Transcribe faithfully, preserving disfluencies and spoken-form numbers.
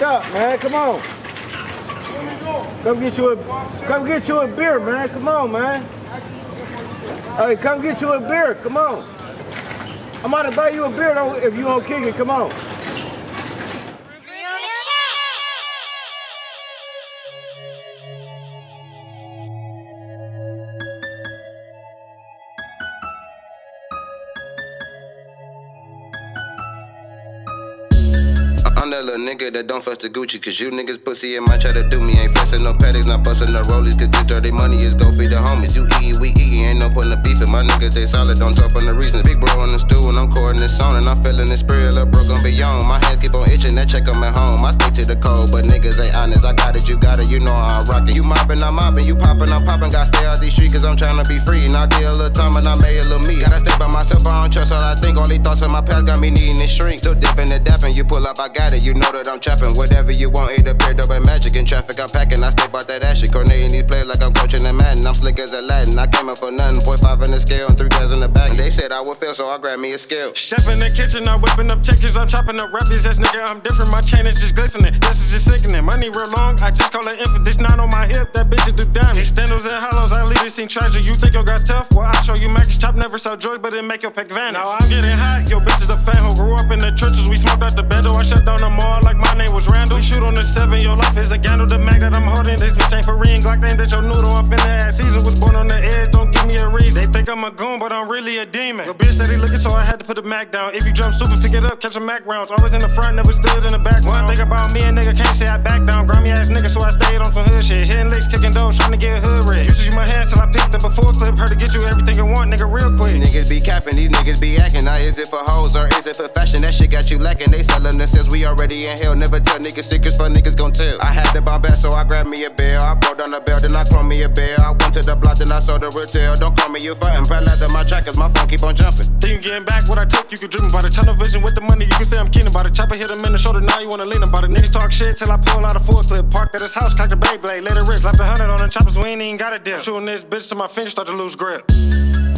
stop, man. Come on. Come get you a, come get you a beer, man. Come on, man. Hey, come get you a beer. Come on. I'm about to buy you a beer if you don't kick it. Come on. I'm that little nigga that don't fuss the Gucci, cause you niggas pussy and might try to do me. Ain't flexing no paddocks, not busting no rollies, cause this dirty money is gon' feed the homies. You eatin', we eatin', ain't no putting the beef in. My niggas, they solid, don't talk from the reasons. Big bro on the stool and I'm courting this song, and I'm feeling this spirit, little bro gon' be young. My hands keep on itching, that check I'm at home. I stay to the code, but niggas ain't honest. I got it, you got it, you know how I rock it. You mopping, I'm mopping, you popping, I'm popping. Gotta stay out these streets, cause I'm tryna be free. And I did a little time and I made a little me. Gotta stay by myself, I don't trust all I think. All these thoughts in my past got me needing this shrink. Still dipping and dapping, you pull up, I got it, you know that I'm trapping. Whatever you want, eat a beer, dope and magic. In traffic, I'm packing, I step out that action. Coordinating these players like I'm coaching in Madden. I'm slick as a Latin, I came up for nothing. point five in the scale and three guys in the back. And they said I would fail, so I grabbed me a scale. Chef in the kitchen, I'm whipping up chickens. I'm chopping up rappers, that's nigga, I'm different. My chain is just glistening, this is just sickening. Money real long, I just call it infant. This nine on my hip, that bitch is do diamond. Extendos and hollows, I lead this scene treasure. You think your guy's tough? Well, I'll show you Max Chop never sell joy, but it make your pick vanish. Now I'm getting hot, yo bitch is a fan who grew up in the trenches. We smoked out the bando, I shut down the mall like my name was Randall. We shoot on the seven, your life is a candle. The mag that I'm holding, this bitch ain't for ring. Glock name that your noodle, I'm finna add season. Was born on the edge, don't give me a reason. They think I'm a goon, but I'm really a demon. Your bitch steady looking, so I had to put the Mac down. If you jump super, pick it up, catch a Mac rounds. Always in the front, never stood in the back. One thing about me, a nigga can't say I back down. Grimy ass nigga, so I stayed on some hood shit. Hitting licks, kicking doors, trying to get hood red. Used to use my hands till I picked up a full clip. Heard to get you everything you want, nigga, real quick. These niggas be capping, these niggas be acting. Now is it for hoes or is it for fashion? That shit got you lacking. They sellin' themselves, we already in hell. Never tell niggas secrets, for niggas gon' tell. I had to buy back, so I grabbed me a bill. I broke down the bell, then I cloned me a bill. I went to the block, then I sold the retail. Don't call me you frontin', fell out of my track, cause my phone keep on jumping. Think you getting back what I took, you could dream about it. Tunnel vision with the money, you can say I'm keen about it. Chopper hit him in the shoulder, now you wanna lean about it. Niggas talk shit till I pull out a full clip. Parked at his house, cocked a Beyblade, let it wrist. Left a hundred on the choppers, we ain't even got a deal. Shooting this bitch till my fingers start to lose grip.